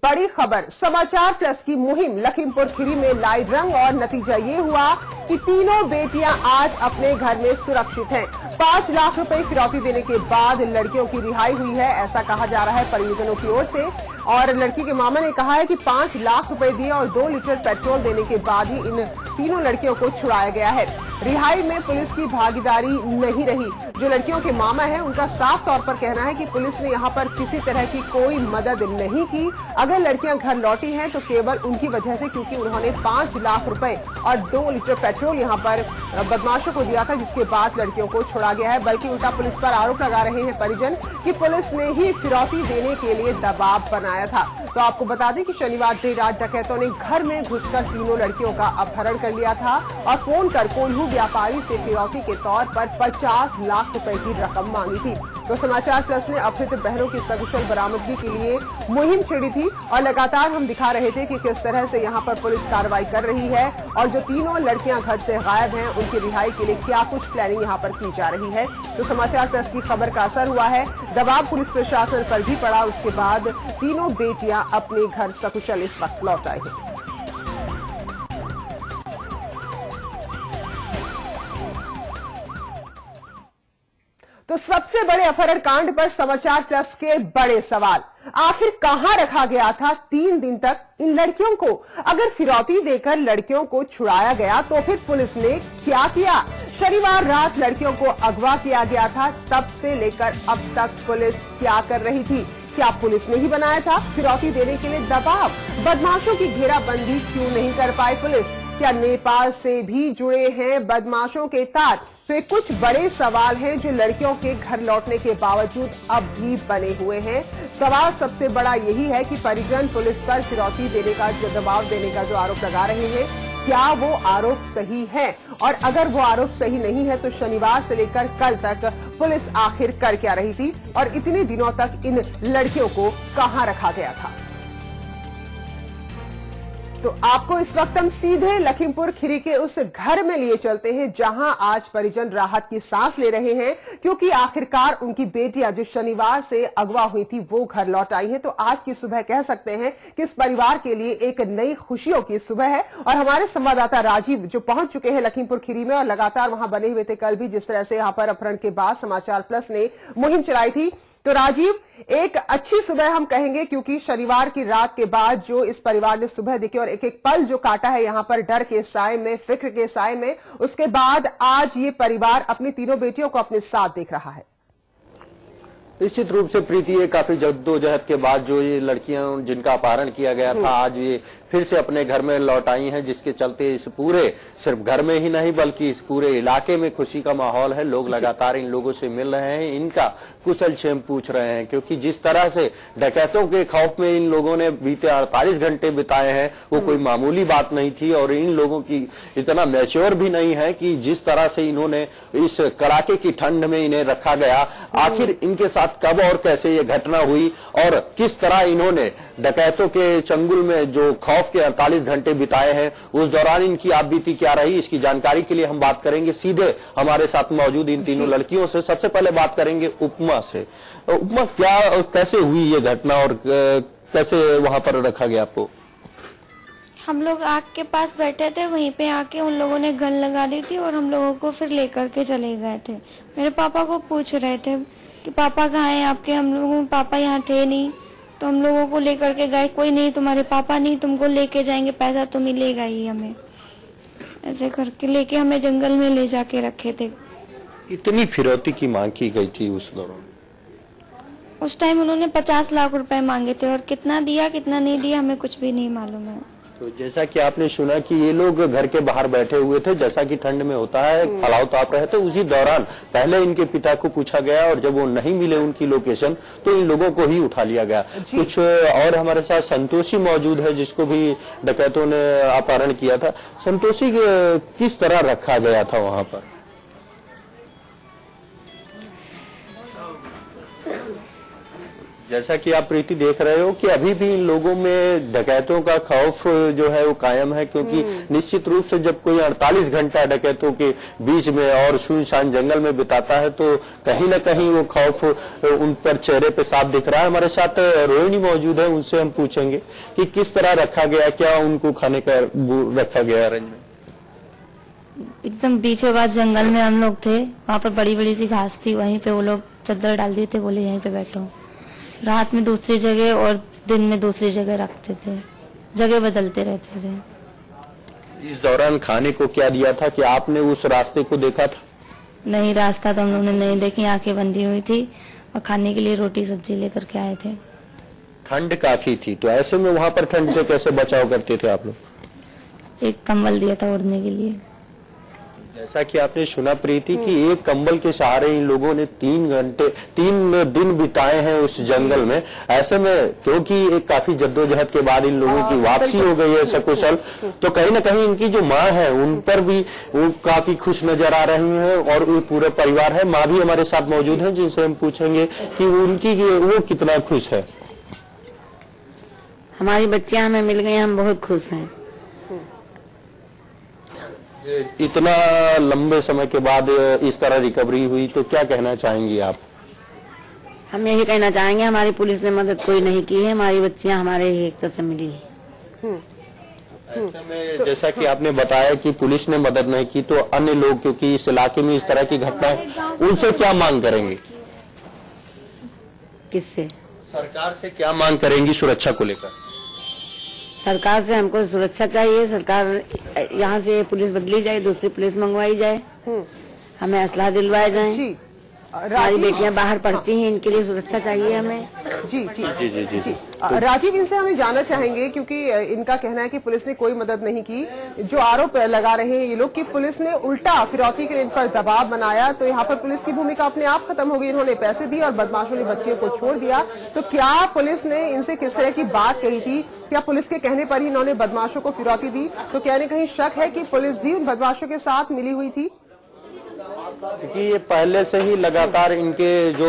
बड़ी खबर समाचार प्लस की मुहिम लखीमपुर खीरी में लाई रंग और नतीजा ये हुआ कि तीनों बेटियां आज अपने घर में सुरक्षित हैं। 5 लाख रुपए फिरौती देने के बाद लड़कियों की रिहाई हुई है, ऐसा कहा जा रहा है परिजनों की ओर से। और लड़की के मामा ने कहा है कि 5 लाख रुपए दिए और 2 लीटर पेट्रोल देने के बाद ही इन तीनों लड़कियों को छुड़ाया गया है। रिहाई में पुलिस की भागीदारी नहीं रही। जो लड़कियों के मामा हैं उनका साफ तौर पर कहना है कि पुलिस ने यहां पर किसी तरह की कोई मदद नहीं की। अगर लड़कियां घर लौटी हैं तो केवल उनकी वजह से, क्योंकि उन्होंने 5 लाख रुपए और 2 लीटर पेट्रोल यहां पर बदमाशों को दिया था, जिसके बाद लड़कियों को छोड़ा गया है। बल्कि उल्टा पुलिस पर आरोप लगा रहे हैं परिजन कि पुलिस ने ही फिरौती देने के लिए दबाव बनाया था। तो आपको बता दें कि शनिवार देर रात डकैतों ने घर में घुसकर तीनों लड़कियों का अपहरण कर लिया था और फोन कर कोल्हू व्यापारी से फिरौती के तौर पर 50 लाख रुपए की रकम मांगी थी। तो समाचार प्लस ने अपहृत बहनों की सकुशल बरामदगी के लिए मुहिम छेड़ी थी और लगातार हम दिखा रहे थे कि किस तरह से यहां पर पुलिस कार्रवाई कर रही है और जो तीनों लड़कियां घर से गायब हैं उनकी रिहाई के लिए क्या कुछ प्लानिंग यहां पर की जा रही है। तो समाचार प्लस की खबर का असर हुआ है, दबाव पुलिस प्रशासन पर भी पड़ा। उसके बाद तीनों बेटियां अपने घर सकुशल इस वक्त लौट आई हैं। तो सबसे बड़े अपहरण कांड पर समाचार प्लस के बड़े सवाल, आखिर कहां रखा गया था 3 दिन तक इन लड़कियों को? अगर फिरौती देकर लड़कियों को छुड़ाया गया तो फिर पुलिस ने क्या किया? शनिवार रात लड़कियों को अगवा किया गया था, तब से लेकर अब तक पुलिस क्या कर रही थी? क्या पुलिस ने ही बनाया था फिरौती देने के लिए दबाव? बदमाशों की घेराबंदी क्यों नहीं कर पाई पुलिस? क्या नेपाल से भी जुड़े हैं बदमाशों के तार? तो ये कुछ बड़े सवाल हैं जो लड़कियों के घर लौटने के बावजूद अब भी बने हुए हैं। सवाल सबसे बड़ा यही है कि परिजन पुलिस पर फिरौती देने का, जो दबाव देने का जो आरोप लगा रहे हैं, क्या वो आरोप सही है? और अगर वो आरोप सही नहीं है तो शनिवार से लेकर कल तक पुलिस आखिर कर क्या रही थी और इतने दिनों तक इन लड़कियों को कहां रखा गया था? तो आपको इस वक्त हम सीधे लखीमपुर खीरी के उस घर में लिए चलते हैं जहां आज परिजन राहत की सांस ले रहे हैं, क्योंकि आखिरकार उनकी बेटियां जो शनिवार से अगवा हुई थी वो घर लौट आई हैं। तो आज की सुबह कह सकते हैं कि इस परिवार के लिए एक नई खुशियों की सुबह है। और हमारे संवाददाता राजीव जो पहुंच चुके हैं लखीमपुर खीरी में और लगातार वहां बने हुए थे कल भी, जिस तरह से यहां पर अपहरण के बाद समाचार प्लस ने मुहिम चलाई थी। तो राजीव, एक अच्छी सुबह हम कहेंगे, क्योंकि शनिवार की रात के बाद जो इस परिवार ने सुबह देखी और एक एक पल जो काटा है यहां पर डर के साए में, फिक्र के साए में, उसके बाद आज ये परिवार अपनी तीनों बेटियों को अपने साथ देख रहा है। निश्चित रूप से प्रीति, ये काफी जद्दोजहद के बाद जो ये लड़कियां जिनका अपहरण किया गया था आज ये फिर से अपने घर में लौट आई हैं, जिसके चलते इस पूरे सिर्फ घर में ही नहीं बल्कि इस पूरे इलाके में खुशी का माहौल है। लोग लगातार इन लोगों से मिल रहे हैं, इनका कुशल क्षेम पूछ रहे हैं, क्योंकि जिस तरह से डकैतों के खौफ में इन लोगों ने बीते 48 घंटे बिताए हैं वो कोई मामूली बात नहीं थी। और इन लोगों की इतना मैच्योर भी नहीं है कि जिस तरह से इन्होंने इस कड़ाके की ठंड में इन्हें रखा गया, आखिर इनके साथ कब और कैसे ये घटना हुई और किस तरह इन्होंने डकैतों के चंगुल में जो खौफ के 48 घंटे बिताए हैं, उस दौरान इनकी आप बीती क्या रही, इसकी जानकारी के लिए हम बात करेंगे सीधे हमारे साथ मौजूद इन तीनों लड़कियों से। सबसे पहले बात करेंगे उपमा से। उपमा, क्या और कैसे हुई ये घटना और कैसे वहां पर रखा गया आपको? हम लोग आग के पास बैठे थे, वहीं पे आके उन लोगों ने गन लगा दी थी और हम लोगों को फिर लेकर के चले गए थे। मेरे पापा को पूछ रहे थे कि पापा कहाँ हैं आपके? हम लोगों पापा यहाँ थे नहीं, तो हम लोगों को लेकर के गए। कोई नहीं, तुम्हारे पापा नहीं, तुमको लेके जाएंगे, पैसा तुम ही ले गई हमें। ऐसे करके लेके हमें जंगल में ले जाके रखे थे। इतनी फिरौती की मांग की गई थी उस दौरान? उस टाइम उन्होंने 50 लाख रुपए मांगे थे और कितना दिया कितना नहीं दिया हमें कुछ भी नहीं मालूम है। तो जैसा कि आपने सुना कि ये लोग घर के बाहर बैठे हुए थे, जैसा कि ठंड में होता है फलाव ताप रहे थे, उसी दौरान पहले इनके पिता को पूछा गया और जब वो नहीं मिले उनकी लोकेशन तो इन लोगों को ही उठा लिया गया। कुछ और हमारे साथ संतोषी मौजूद है जिसको भी डकैतों ने अपहरण किया था। संतोषी, किस तरह रखा गया था वहां पर? जैसा कि आप प्रीति देख रहे हो कि अभी भी इन लोगों में डकैतों का खौफ जो है वो कायम है, क्योंकि निश्चित रूप से जब कोई 48 घंटा डकैतों के बीच में और सुनसान जंगल में बिताता है तो कहीं ना कहीं वो खौफ उन पर चेहरे पे साफ दिख रहा है। हमारे साथ रोहिणी मौजूद है, उनसे हम पूछेंगे कि किस तरह रखा गया, क्या उनको खाने का रखा गया अरेंजमेंट। एकदम पीछे बात जंगल में हम लोग थे, वहाँ पर बड़ी बड़ी सी घास थी, वहीं पे वो लोग चद्दर डाल दिए थे, बोले यहीं पे बैठो। रात में दूसरी जगह और दिन में दूसरी जगह रखते थे, जगह बदलते रहते थे। इस दौरान खाने को क्या दिया था, कि आपने उस रास्ते को देखा था? नहीं, रास्ता तो हम लोगों ने नहीं देखी, आंखें बंधी हुई थी और खाने के लिए रोटी सब्जी लेकर के आए थे। ठंड काफी थी, तो ऐसे में वहाँ पर ठंड से कैसे बचाव करते थे आप लोग? एक कंबल दिया था ओढ़ने के लिए। जैसा कि आपने सुना प्रीति कि एक कंबल के सहारे इन लोगों ने 3 दिन बिताए हैं उस जंगल में। ऐसे में क्योंकि एक काफी जद्दोजहद के बाद इन लोगों की वापसी हो गई है सकुशल, तो कहीं ना कहीं इनकी जो माँ है उन पर भी वो काफी खुश नजर आ रही हैं और वो पूरे परिवार है। माँ भी हमारे साथ मौजूद है, जिनसे हम पूछेंगे कि उनकी वो कितना खुश है। हमारी बच्चियां हमें मिल गई, हम बहुत खुश हैं। इतना लंबे समय के बाद इस तरह रिकवरी हुई, तो क्या कहना चाहेंगी आप? हम यही कहना चाहेंगे, हमारी पुलिस ने मदद कोई नहीं की है, हमारी बच्चियां हमारे ही एक तरह से मिली है। ऐसे में जैसा कि आपने बताया कि पुलिस ने मदद नहीं की, तो अन्य लोग क्योंकि इस इलाके में इस तरह की घटना, उनसे क्या मांग करेंगे? किससे? सरकार से क्या मांग करेंगी सुरक्षा को लेकर? सरकार से हमको सुरक्षा चाहिए, सरकार यहाँ से पुलिस बदली जाए, दूसरी पुलिस मंगवाई जाए, हमें असलाह दिलवाए जाए। हमारी बेटियां बाहर पढ़ती हैं, इनके लिए सुरक्षा चाहिए हमें। जी जी जी जी जी, जी। राजीव, इनसे हमें जानना चाहेंगे क्योंकि इनका कहना है कि पुलिस ने कोई मदद नहीं की। जो आरोप लगा रहे हैं ये लोग कि पुलिस ने उल्टा फिरौती के इन पर दबाव बनाया, तो यहाँ पर पुलिस की भूमिका अपने आप खत्म हो गई। इन्होंने पैसे दिए और बदमाशों ने बच्चियों को छोड़ दिया। तो क्या पुलिस ने इनसे किस तरह की बात कही थी? क्या पुलिस के कहने पर ही इन्होंने बदमाशों को फिरौती दी? तो क्या कहीं शक है कि पुलिस भी उन बदमाशों के साथ मिली हुई थी? क्योंकि ये पहले से ही लगातार इनके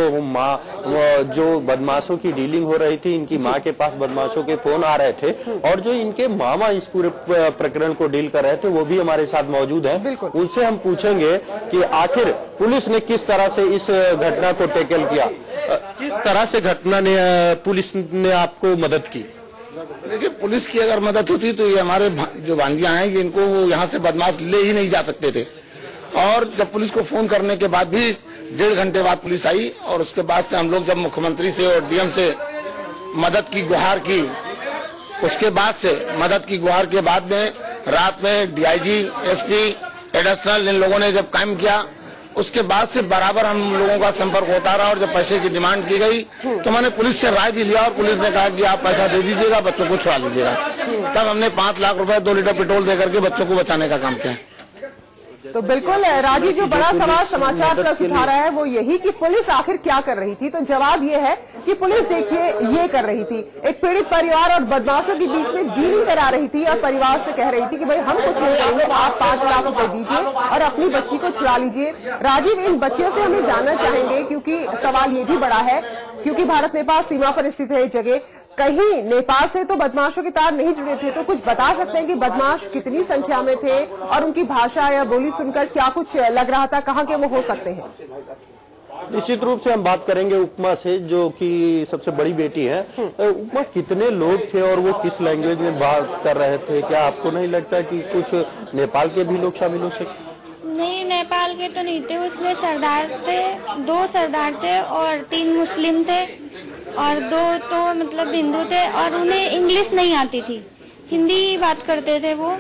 जो बदमाशों की डीलिंग हो रही थी, इनकी माँ के पास बदमाशों के फोन आ रहे थे और जो इनके मामा इस पूरे प्रकरण को डील कर रहे थे वो भी हमारे साथ मौजूद हैं। उनसे हम पूछेंगे कि आखिर पुलिस ने किस तरह से इस घटना को टैकल किया, किस तरह से घटना ने पुलिस ने आपको मदद की? देखिए, पुलिस की अगर मदद होती तो ये हमारे जो भांजियां हैं, इनको यहाँ से बदमाश ले ही नहीं जा सकते थे। और जब पुलिस को फोन करने के बाद भी 1.5 घंटे बाद पुलिस आई और उसके बाद से हम लोग जब मुख्यमंत्री से और डीएम से मदद की गुहार की, उसके बाद से मदद की गुहार के बाद में रात में डीआईजी, एसपी, एडिशनल इन लोगों ने जब काम किया, उसके बाद से बराबर हम लोगों का संपर्क होता रहा। और जब पैसे की डिमांड की गई तो मैंने पुलिस से राय भी लिया और पुलिस ने कहा कि आप पैसा दे दीजिएगा, बच्चों को छुड़ा लीजिएगा। तब हमने 5 लाख रुपए 2 लीटर पेट्रोल दे करके बच्चों को बचाने का काम किया। तो बिल्कुल राजीव, जो बड़ा सवाल समाचार प्लस उठा रहा है वो यही कि पुलिस आखिर क्या कर रही थी। तो जवाब ये है कि पुलिस देखिए ये कर रही थी, एक पीड़ित परिवार और बदमाशों के बीच में डीलिंग करा रही थी और परिवार से कह रही थी कि भाई हम कुछ नहीं करेंगे, आप 5 लाख रुपए दीजिए और अपनी बच्ची को छुड़ा लीजिए। राजीव, इन बच्चियों से हमें जानना चाहेंगे क्योंकि सवाल ये भी बड़ा है, क्योंकि भारत नेपाल सीमा पर स्थित है जगह, कहीं नेपाल से तो बदमाशों के तार नहीं जुड़े थे, तो कुछ बता सकते हैं कि बदमाश कितनी संख्या में थे और उनकी भाषा या बोली सुनकर क्या कुछ लग रहा था, कहाँ के वो हो सकते हैं? निश्चित रूप से हम बात करेंगे उपमा से, जो कि सबसे बड़ी बेटी है। उपमा, कितने लोग थे और वो किस लैंग्वेज में बात कर रहे थे? क्या आपको नहीं लगता कि कुछ नेपाल के भी लोग शामिल हो सकते? नहीं, नेपाल के तो नहीं थे, उसमें सरदार थे, 2 सरदार थे और 3 मुस्लिम थे और 2 तो मतलब हिंदू थे और उन्हें इंग्लिश नहीं आती थी, हिंदी ही बात करते थे वो।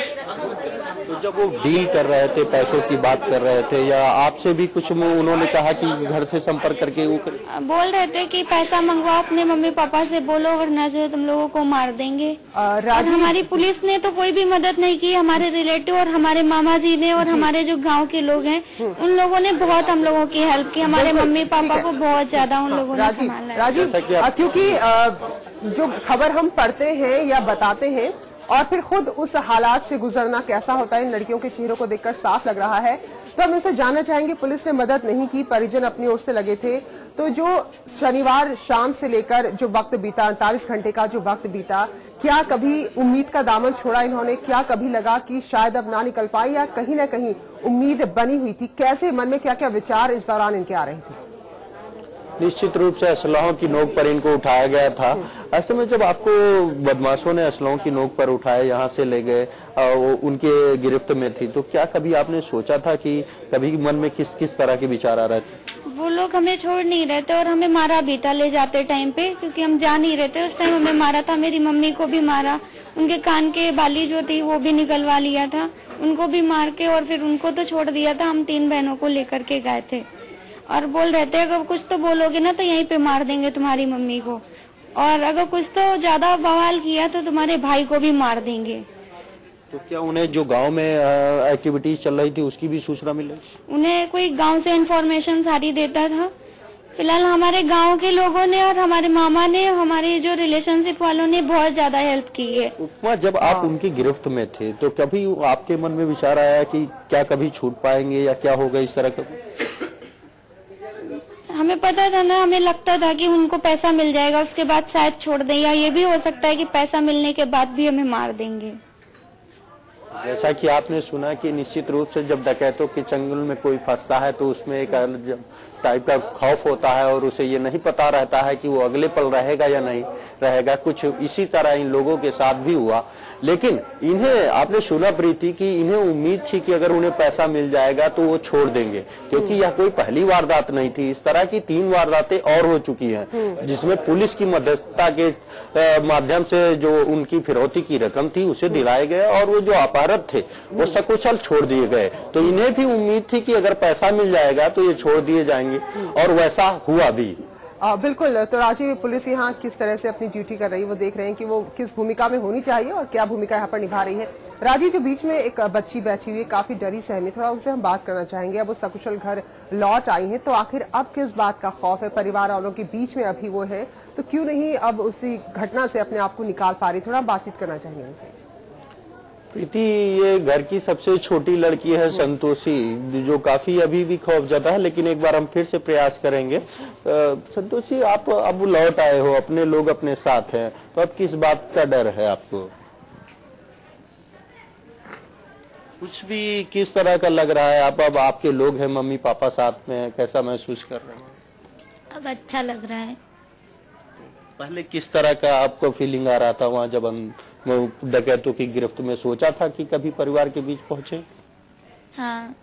तो जब वो डील कर रहे थे, पैसों की बात कर रहे थे, या आपसे भी कुछ उन्होंने कहा कि घर से संपर्क करके वो बोल रहे थे कि पैसा मंगवाओ, अपने मम्मी पापा से बोलो वरना जो है तुम लोगों को मार देंगे। हमारी पुलिस ने तो कोई भी मदद नहीं की। हमारे रिलेटिव और हमारे मामा जी ने और हमारे जो गाँव के लोग हैं उन लोगों ने बहुत हम लोगों की हेल्प की। हमारे मम्मी पापा को बहुत ज्यादा उन लोगों ने संभाला। राजीव, क्योंकि जो खबर हम पढ़ते हैं या बताते हैं और फिर खुद उस हालात से गुजरना कैसा होता है, इन लड़कियों के चेहरों को देखकर साफ लग रहा है। तो हम इनसे जानना चाहेंगे, पुलिस ने मदद नहीं की, परिजन अपनी ओर से लगे थे, तो जो शनिवार शाम से लेकर जो वक्त बीता, 48 घंटे का जो वक्त बीता, क्या कभी उम्मीद का दामन छोड़ा इन्होंने? क्या कभी लगा कि शायद अब ना निकल पाई, या कहीं ना कहीं उम्मीद बनी हुई थी? कैसे मन में क्या क्या विचार इस दौरान इनके आ रहे थे? निश्चित रूप से असलाहों की नोक पर इनको उठाया गया था। ऐसे में जब आपको बदमाशों ने असलाहों की नोक पर उठाए, यहाँ से ले गए, उनके गिरफ्त में थी, तो क्या कभी आपने सोचा था कि कभी मन में किस किस तरह के विचार आ रहे थे? वो लोग हमें छोड़ नहीं रहे थे और हमें मारा भी था ले जाते टाइम पे, क्योंकि हम जा नहीं रहे थे। उस टाइम हमें मारा था, मेरी मम्मी को भी मारा, उनके कान के बाली जो थी वो भी निकलवा लिया था, उनको भी मार के, और फिर उनको तो छोड़ दिया था। हम 3 बहनों को लेकर के गए थे और बोल रहे थे अगर कुछ तो बोलोगे ना तो यहीं पे मार देंगे तुम्हारी मम्मी को, और अगर कुछ तो ज्यादा बवाल किया तो तुम्हारे भाई को भी मार देंगे। तो क्या उन्हें जो गांव में एक्टिविटीज चल रही थी उसकी भी सूचना मिली? उन्हें कोई गांव से इंफॉर्मेशन सारी देता था। फिलहाल हमारे गांव के लोगों ने और हमारे मामा ने, हमारे जो रिलेशनशिप वालों ने बहुत ज्यादा हेल्प की है। उपमा, जब आप उनकी गिरफ्त में थे तो कभी आपके मन में विचार आया कि क्या कभी छूट पाएंगे या क्या होगा इस तरह का? हमें पता था ना, हमें लगता था कि उनको पैसा मिल जाएगा उसके बाद शायद छोड़ दें, या ये भी हो सकता है कि पैसा मिलने के बाद भी हमें मार देंगे। जैसा कि आपने सुना कि निश्चित रूप से जब डकैतों के चंगुल में कोई फंसता है तो उसमें एक अलग टाइप का खौफ होता है और उसे ये नहीं पता रहता है कि वो अगले पल रहेगा या नहीं रहेगा। कुछ इसी तरह इन लोगों के साथ भी हुआ, लेकिन इन्हें आपने सुना प्रीति कि इन्हें उम्मीद थी कि अगर उन्हें पैसा मिल जाएगा तो वो छोड़ देंगे, क्योंकि यह कोई पहली वारदात नहीं थी। इस तरह की 3 वारदातें और हो चुकी हैं जिसमें पुलिस की मध्यस्थता के माध्यम से जो उनकी फिरौती की रकम थी उसे दिलाए गए और वो जो अपराध थे वो सकुशल छोड़ दिए गए। तो इन्हें भी उम्मीद थी कि अगर पैसा मिल जाएगा तो ये छोड़ दिए जाएंगे, और वैसा हुआ भी। बिल्कुल। तो राजीव, पुलिस यहाँ किस तरह से अपनी ड्यूटी कर रही है, वो देख रहे हैं कि वो किस भूमिका में होनी चाहिए और क्या भूमिका यहाँ पर निभा रही है। राजीव, जो बीच में एक बच्ची बैठी हुई है, काफी डरी सहमी, थोड़ा उनसे हम बात करना चाहेंगे। अब वो सकुशल घर लौट आई है, तो आखिर अब किस बात का खौफ है? परिवार वालों के बीच में अभी वो है, तो क्यों नहीं अब उसी घटना से अपने आप को निकाल पा रही? थोड़ा बातचीत करना चाहेंगे उनसे। प्रीति, ये घर की सबसे छोटी लड़की है संतोषी, जो काफी अभी भी खौफजदा है, लेकिन एक बार हम फिर से प्रयास करेंगे। संतोषी, आप अब लौट आए हो, अपने लोग अपने साथ हैं, तो अब किस बात का डर है आपको? कुछ भी किस तरह का लग रहा है? अब आपके लोग हैं, मम्मी पापा साथ में हैं, कैसा महसूस कर रहे हैं? अब अच्छा लग रहा है। पहले किस तरह का आपको फीलिंग आ रहा था वहाँ जब हम डकैतों की गिरफ्त में? सोचा था कि कभी परिवार के बीच पहुंचे? हाँ।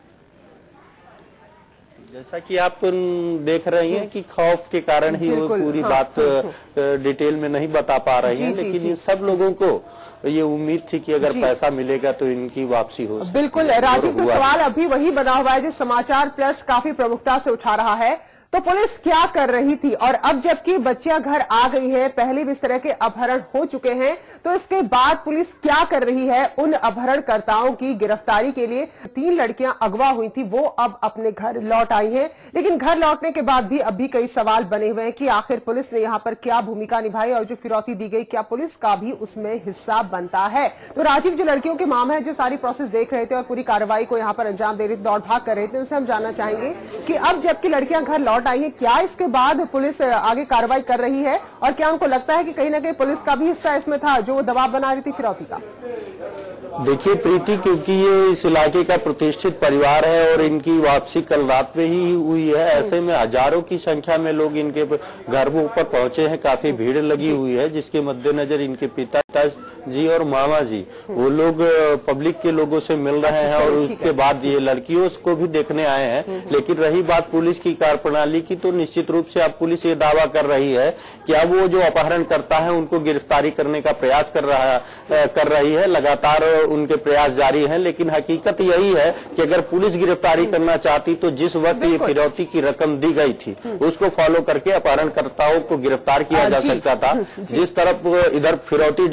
जैसा कि आप देख रही हैं कि खौफ के कारण ही वो पूरी बात डिटेल में नहीं बता पा रही हैं, लेकिन इन सब लोगों को ये उम्मीद थी कि अगर पैसा मिलेगा तो इनकी वापसी हो सकती है। बिल्कुल राजीव, तो सवाल अभी वही बना हुआ है जो समाचार प्लस काफी प्रमुखता से उठा रहा है। तो पुलिस क्या कर रही थी, और अब जबकि बच्चियां घर आ गई है, पहले भी इस तरह के अपहरण हो चुके हैं, तो इसके बाद पुलिस क्या कर रही है उन अपहरणकर्ताओं की गिरफ्तारी के लिए? 3 लड़कियां अगवा हुई थी, वो अब अपने घर लौट आई हैं, लेकिन घर लौटने के बाद भी अब भी कई सवाल बने हुए हैं कि आखिर पुलिस ने यहाँ पर क्या भूमिका निभाई, और जो फिरौती दी गई क्या पुलिस का भी उसमें हिस्सा बनता है? तो राजीव, जो लड़कियों के मामा है, जो सारी प्रोसेस देख रहे थे और पूरी कार्रवाई को यहाँ पर अंजाम दे रहे थे, दौड़ भाग कर रहे थे, उनसे हम जानना चाहेंगे कि अब जबकि लड़कियां घर लौट आई है, क्या इसके बाद पुलिस आगे कार्रवाई कर रही है, और क्या उनको लगता है कि कहीं ना कहीं पुलिस का भी हिस्सा इसमें था जो दबाव बना रही थी फिरौती का? देखिए प्रीति, क्योंकि ये इस इलाके का प्रतिष्ठित परिवार है और इनकी वापसी कल रात में ही हुई है, ऐसे में हजारों की संख्या में लोग इनके घरों पर पहुंचे हैं, काफी भीड़ लगी हुई है, जिसके मद्देनजर इनके पिता जी और मामा जी वो लोग पब्लिक के लोगों से मिल रहे हैं और उसके बाद ये लड़कियों को भी देखने आए हैं। लेकिन रही बात पुलिस की कार्यप्रणाली की, तो निश्चित रूप से अब पुलिस ये दावा कर रही है कि अब वो जो अपहरण करता है उनको गिरफ्तारी करने का प्रयास कर रही है। लगातार उनके प्रयास जारी हैं, लेकिन हकीकत यही है कि अगर पुलिस गिरफ्तारी करना चाहती तो जिस वक्त ये फिरौती की रकम दी गई थी उसको फॉलो करके अपहरणकर्ताओं को गिरफ्तार किया जा सकता था। जिस तरफ इधर फिरौती डील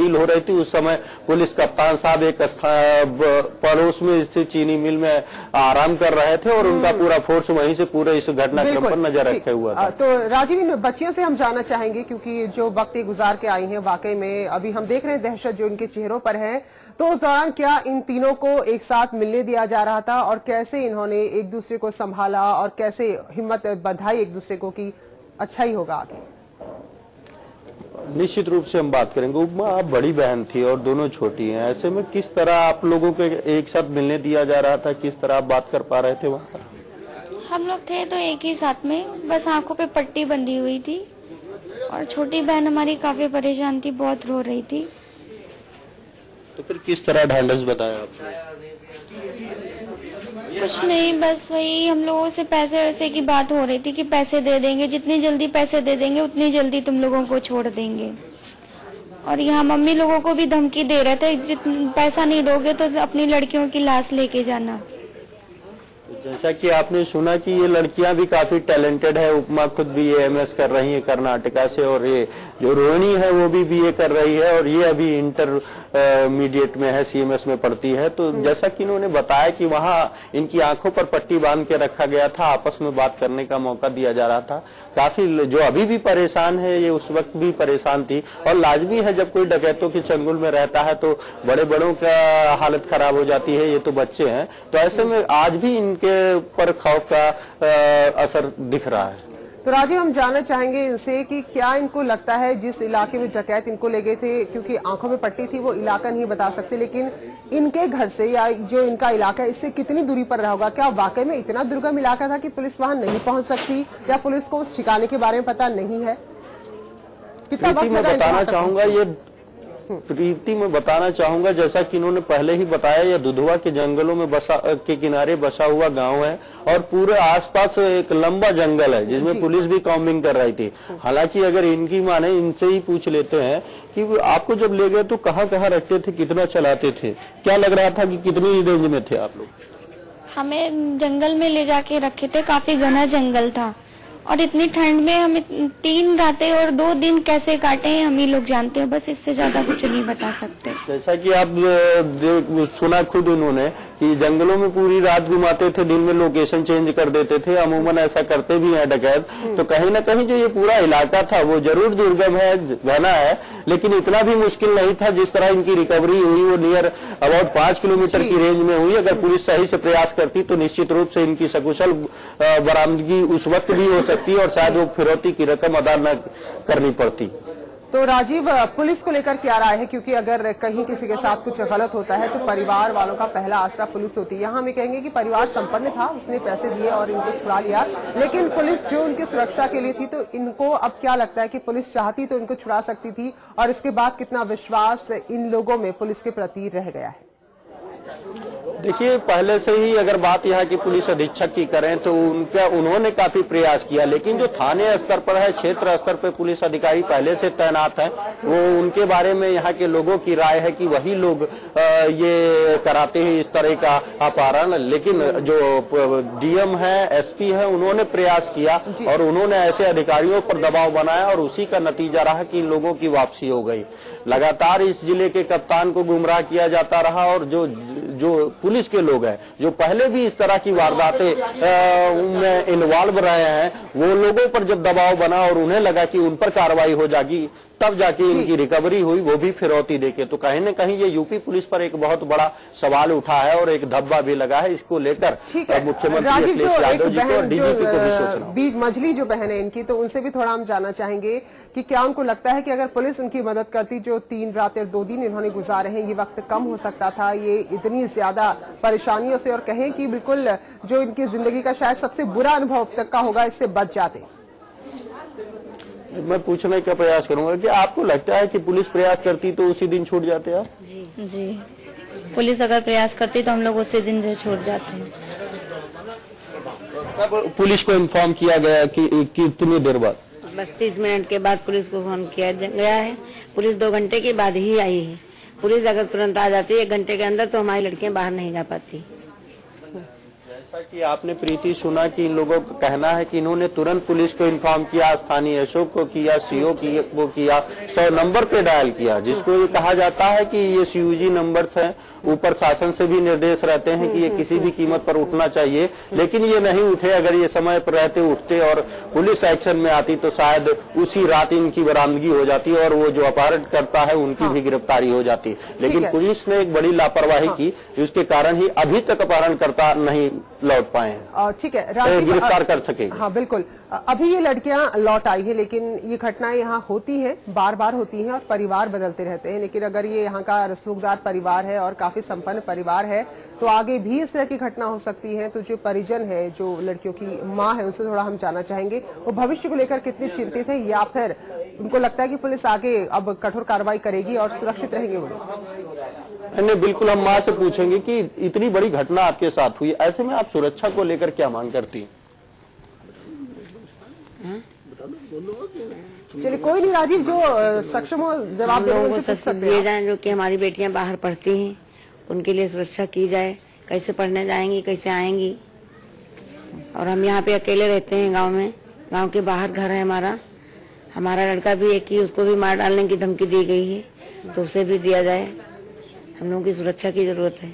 तब्दील हो रही थी उस समय पुलिस कप्तान साहब एक पड़ोस में स्थित चीनी मिल में आराम कर रहे थे और उनका पूरा फोर्स वहीं से पूरे इस घटनाक्रम पर नजर रखे हुआ था। तो राजीव, इन बच्चियों से हम जानना चाहेंगे क्योंकि जो वक्त गुजार के आई हैं वाकई में अभी हम देख रहे हैं दहशत जो इनके चेहरों पर है। तो उस दौरान क्या इन तीनों को एक साथ मिलने दिया जा रहा था और कैसे इन्होंने एक दूसरे को संभाला और कैसे हिम्मत बढ़ाई एक दूसरे को कि अच्छा ही होगा आगे? निश्चित रूप से हम बात करेंगे। उपमा आप बड़ी बहन थी और दोनों छोटी हैं, ऐसे में किस तरह आप लोगों को एक साथ मिलने दिया जा रहा था, किस तरह आप बात कर पा रहे थे वहाँ पर? हम लोग थे तो एक ही साथ में, बस आंखों पे पट्टी बंधी हुई थी और छोटी बहन हमारी काफी परेशान थी, बहुत रो रही थी। तो फिर किस तरह ढांढस बताया आपने? कुछ नहीं, बस वही हम लोगों से पैसे वैसे की बात हो रही थी कि पैसे दे देंगे, जितनी जल्दी पैसे दे देंगे उतनी जल्दी तुम लोगों को छोड़ देंगे। और यहाँ मम्मी लोगों को भी धमकी दे रहे थे, जितना पैसा नहीं दोगे तो अपनी लड़कियों की लाश लेके जाना। जैसा कि आपने सुना कि ये लड़कियां भी काफी टैलेंटेड है। उपमा खुद भी एमएस कर रही है कर्नाटका से और ये जो रोहिणी है वो भी बीए कर रही है और ये अभी इंटरमीडिएट में है, सीएमएस में पढ़ती है। तो जैसा कि इन्होंने बताया कि वहाँ इनकी आंखों पर पट्टी बांध के रखा गया था, आपस में बात करने का मौका दिया जा रहा था। काफी जो अभी भी परेशान है, ये उस वक्त भी परेशान थी और लाजमी है जब कोई डकैतों के चंगुल में रहता है तो बड़े बड़ों का हालत खराब हो जाती है, ये तो बच्चे हैं। तो ऐसे में आज भी इनके पर खौफ का असर दिख रहा है। तो राजीव, हम जानना चाहेंगे इनसे कि क्या इनको लगता है जिस इलाके में डकैत इनको ले गए थे, क्योंकि आंखों में पट्टी थी, वो इलाका नहीं बता सकते, लेकिन इनके घर से या जो इनका इलाका है इससे कितनी दूरी पर रहा होगा? क्या वाकई में इतना दुर्गम इलाका था कि पुलिस वहां नहीं पहुंच सकती या पुलिस को उस ठिकाने के बारे में पता नहीं है? कितना वक्त लगा? बताना चाहूंगा ये प्रीति में बताना चाहूंगा, जैसा कि इन्होंने पहले ही बताया, यह दुधवा के जंगलों में के किनारे बसा हुआ गांव है और पूरे आसपास एक लंबा जंगल है जिसमें पुलिस भी कॉम्बिंग कर रही थी। हालांकि अगर इनकी माने, इनसे ही पूछ लेते हैं कि आपको जब ले गए तो कहाँ कहाँ रखते थे, कितना चलाते थे, क्या लग रहा था कि कितनी रेंज में थे आप लोग? हमें जंगल में ले जाके रखे थे, काफी घना जंगल था और इतनी ठंड में हम 3 रातें और 2 दिन कैसे काटे हैं हम ही लोग जानते हैं, बस इससे ज्यादा कुछ नहीं बता सकते। जैसा कि आप सुना खुद उन्होंने कि जंगलों में पूरी रात घुमाते थे, दिन में लोकेशन चेंज कर देते थे, अमूमन ऐसा करते भी हैं डकैत। तो कहीं ना कहीं जो ये पूरा इलाका था वो जरूर दुर्गम है, घना है, लेकिन इतना भी मुश्किल नहीं था। जिस तरह इनकी रिकवरी हुई वो नियर अबाउट 5 किलोमीटर की रेंज में हुई। अगर पुलिस सही से प्रयास करती तो निश्चित रूप से इनकी सकुशल बरामदगी उस वक्त भी हो सकती और शायद वो फिरौती की रकम अदा न करनी पड़ती। तो राजीव, पुलिस को लेकर क्या राय है? क्योंकि अगर कहीं किसी के साथ कुछ गलत होता है तो परिवार वालों का पहला आसरा पुलिस होती है। यहाँ हम कहेंगे कि परिवार संपन्न था, उसने पैसे दिए और इनको छुड़ा लिया, लेकिन पुलिस जो उनकी सुरक्षा के लिए थी, तो इनको अब क्या लगता है कि पुलिस चाहती तो इनको छुड़ा सकती थी और इसके बाद कितना विश्वास इन लोगों में पुलिस के प्रति रह गया है? देखिए, पहले से ही अगर बात यहाँ की पुलिस अधीक्षक की करें तो उन्होंने काफी प्रयास किया, लेकिन जो थाने स्तर पर है, क्षेत्र स्तर पर पुलिस अधिकारी पहले से तैनात हैं, वो उनके बारे में यहाँ के लोगों की राय है कि वही लोग ये कराते हैं इस तरह का अपहरण। लेकिन जो डीएम है, एसपी है, उन्होंने प्रयास किया और उन्होंने ऐसे अधिकारियों पर दबाव बनाया और उसी का नतीजा रहा कि इन लोगों की वापसी हो गई। लगातार इस जिले के कप्तान को गुमराह किया जाता रहा और जो पुलिस के लोग हैं जो पहले भी इस तरह की वारदातें में इन्वॉल्व रहे हैं, वो लोगों पर जब दबाव बना और उन्हें लगा कि उन पर कार्रवाई हो जाएगी, तब जाके इनकी रिकवरी हुई, वो भी फिरौती देके। तो कहीं न कहीं ये यूपी पुलिस पर एक बहुत बड़ा सवाल उठा है और एक धब्बा भी लगा है। इसको लेकर मुख्यमंत्री अखिलेश यादव जी को और डीजीपी को भी सोचना। बीच मझली जो बहन है इनकी, तो उनसे भी थोड़ा हम जानना चाहेंगे कि क्या उनको लगता है कि अगर पुलिस उनकी मदद करती, जो 3 रातें और 2 दिन इन्होंने गुजारे हैं, ये वक्त कम हो सकता था, ये इतनी ज्यादा परेशानियों से, और कहें कि बिल्कुल जो इनकी जिंदगी का शायद सबसे बुरा अनुभव अब तक का होगा, इससे बच जाते? मैं पूछने का प्रयास करूंगा कि आपको लगता है कि पुलिस प्रयास करती तो उसी दिन छूट जाते आप? जी, पुलिस अगर प्रयास करती तो हम लोग उसी दिन जो छूट जाते हैं। कब पुलिस को इन्फॉर्म किया गया कि कितनी देर बाद? बस 30 मिनट के बाद पुलिस को फोन किया गया है। पुलिस 2 घंटे के बाद ही आई है। पुलिस अगर तुरंत आ जाती 1 घंटे के अंदर तो हमारी लड़कियां बाहर नहीं जा पाती। जैसा कि आपने प्रीति सुना कि इन लोगों का कहना है कि इन्होंने तुरंत पुलिस को इन्फॉर्म किया, स्थानीय अशोक को किया, सीओ को किया, 100 नंबर पे डायल किया, जिसको ये कहा जाता है कि ये सीयूजी नंबर्स हैं। ऊपर शासन से भी निर्देश रहते हैं कि ये किसी भी कीमत पर उठना चाहिए, लेकिन ये नहीं उठे। अगर ये समय पर रहते उठते और पुलिस एक्शन में आती तो शायद उसी रात इनकी बरामदगी हो जाती और वो जो अपहरण करता है उनकी भी गिरफ्तारी हो जाती। लेकिन पुलिस ने एक बड़ी लापरवाही की, जिसके कारण ही अभी तक अपहरणकर्ता नहीं लौट पाए हैं। ठीक है, गिरफ्तार कर सके। हाँ बिल्कुल, अभी ये लड़कियां लौट आई है, लेकिन ये घटनाएं यहाँ होती हैं, बार बार होती हैं और परिवार बदलते रहते हैं। लेकिन अगर ये यहाँ का रसूखदार परिवार है और काफी संपन्न परिवार है तो आगे भी इस तरह की घटना हो सकती है। तो जो परिजन है, जो लड़कियों की माँ है, उनसे थोड़ा हम जानना चाहेंगे वो भविष्य को लेकर कितने चिंतित है, या फिर उनको लगता है कि पुलिस आगे अब कठोर कार्रवाई करेगी और सुरक्षित रहेंगे वो लोग। नहीं, बिल्कुल हम माँ से पूछेंगे कि इतनी बड़ी घटना आपके साथ हुई, ऐसे में आप सुरक्षा को लेकर क्या मांग करती हैं? चलिए कोई नहीं, राजीव जो सक्षम हो जवाब देने उनसे पूछ सकते हैं। दिए जाए जो कि हमारी बेटियां बाहर पढ़ती हैं, उनके लिए सुरक्षा की जाए। कैसे पढ़ने जाएंगी, कैसे आएंगी। और हम यहाँ पे अकेले रहते हैं गांव में, गांव के बाहर घर है हमारा लड़का भी एक ही, उसको भी मार डालने की धमकी दी गई है, तो उसे भी दिया जाए। हम लोगों की सुरक्षा की जरूरत है।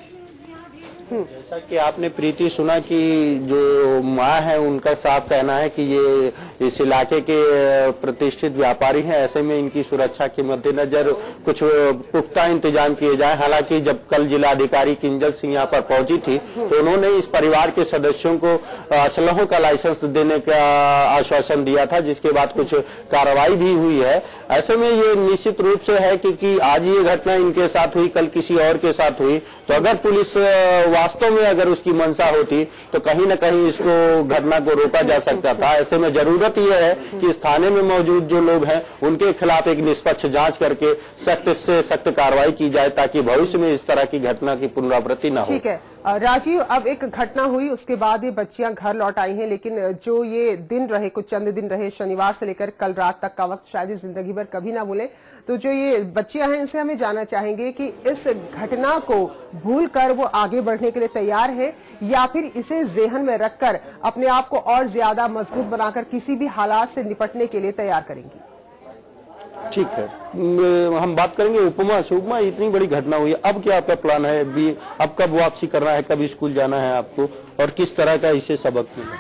जैसा कि आपने प्रीति सुना कि जो माँ है उनका साफ कहना है कि ये इस इलाके के प्रतिष्ठित व्यापारी हैं, ऐसे में इनकी सुरक्षा के मद्देनजर कुछ पुख्ता इंतजाम किए जाए। हालांकि जब कल जिलाधिकारी किंजल सिंह यहाँ पर पहुंची थी तो उन्होंने इस परिवार के सदस्यों को असलहों का लाइसेंस देने का आश्वासन दिया था, जिसके बाद कुछ कार्रवाई भी हुई है। ऐसे में ये निश्चित रूप से है कि आज ये घटना इनके साथ हुई, कल किसी और के साथ हुई, तो अगर पुलिस वास्तव में अगर उसकी मंशा होती तो कहीं न कहीं इसको घटना को रोका जा सकता था। ऐसे में जरूरत यह है कि इस थाने में मौजूद जो लोग हैं उनके खिलाफ एक निष्पक्ष जांच करके सख्त से सख्त कार्रवाई की जाए, ताकि भविष्य में इस तरह की घटना की पुनरावृत्ति न हो। ठीक है राजीव, अब एक घटना हुई, उसके बाद ये बच्चियां घर लौट आई हैं, लेकिन जो ये दिन रहे, कुछ चंद दिन रहे, शनिवार से लेकर कल रात तक का वक्त शायद जिंदगी भर कभी ना भूले। तो जो ये बच्चियां हैं, इनसे हमें जानना चाहेंगे कि इस घटना को भूलकर वो आगे बढ़ने के लिए तैयार है, या फिर इसे ज़हन में रखकर अपने आप को और ज्यादा मजबूत बनाकर किसी भी हालात से निपटने के लिए तैयार करेंगी। ठीक है, हम बात करेंगे उपमा से। उपमा, इतनी बड़ी घटना हुई है, अब क्या आपका प्लान है? अब कब वापसी करना है, कब स्कूल जाना है आपको, और किस तरह का इससे सबक मिला?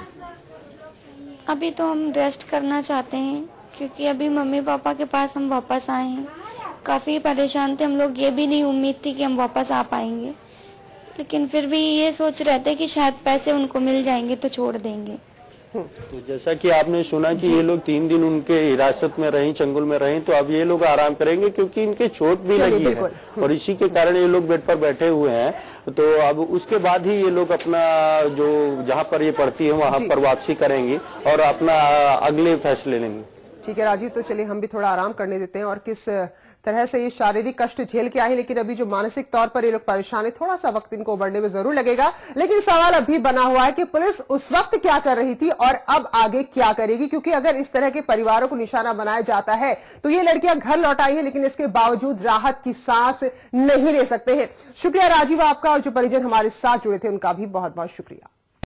अभी तो हम रेस्ट करना चाहते हैं, क्योंकि अभी मम्मी पापा के पास हम वापस आए हैं। काफ़ी परेशान थे हम लोग, ये भी नहीं उम्मीद थी कि हम वापस आ पाएंगे, लेकिन फिर भी ये सोच रहे थे कि शायद पैसे उनको मिल जाएंगे तो छोड़ देंगे। तो जैसा कि आपने सुना कि ये लोग 3 दिन उनके हिरासत में रहीं, चंगुल में रहीं, तो अब ये लोग आराम करेंगे क्योंकि इनके चोट भी लगी है और इसी के कारण ये लोग बेड पर बैठे हुए हैं। तो अब उसके बाद ही ये लोग अपना जो जहाँ पर ये पढ़ती है वहाँ पर वापसी करेंगी और अपना अगले फैसले लेंगे। ठीक है राजीव, तो चलिए हम भी थोड़ा आराम करने देते हैं। और किस तरह से ये शारीरिक कष्ट झेल के आए, लेकिन अभी जो मानसिक तौर पर ये लोग परेशान है, थोड़ा सा वक्त इनको उबरने में जरूर लगेगा। लेकिन सवाल अभी बना हुआ है कि पुलिस उस वक्त क्या कर रही थी और अब आगे क्या करेगी, क्योंकि अगर इस तरह के परिवारों को निशाना बनाया जाता है तो ये लड़कियां घर लौट आई है, लेकिन इसके बावजूद राहत की सांस नहीं ले सकते हैं। शुक्रिया राजीव आपका, और जो परिजन हमारे साथ जुड़े थे उनका भी बहुत बहुत शुक्रिया।